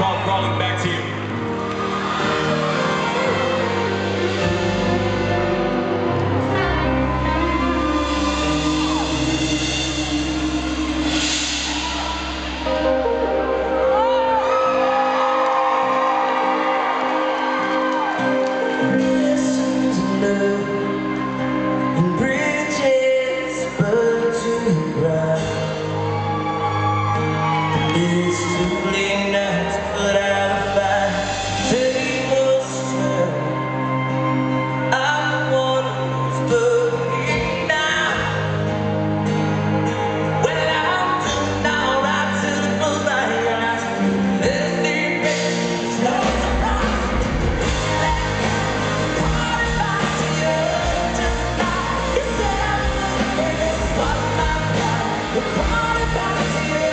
called Crawling Back to You. It's too late now to put out a fight. Tables turn. I'm the one who's burning now. Well, I'm doing alright till it close my eyes. Let's leave it. It's no surprise. Party back to you just like you said. This is what I've got. Party back to you.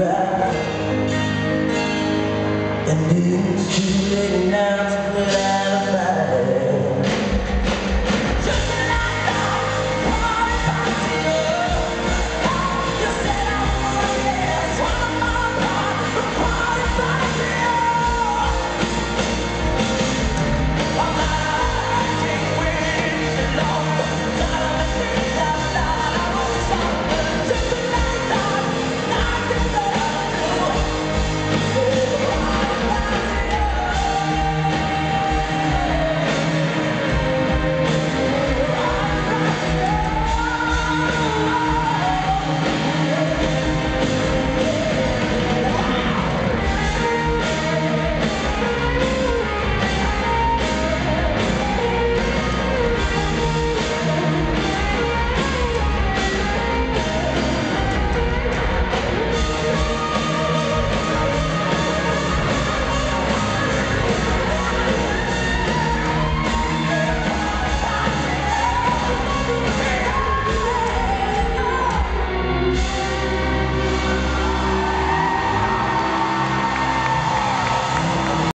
And it's too late now to put out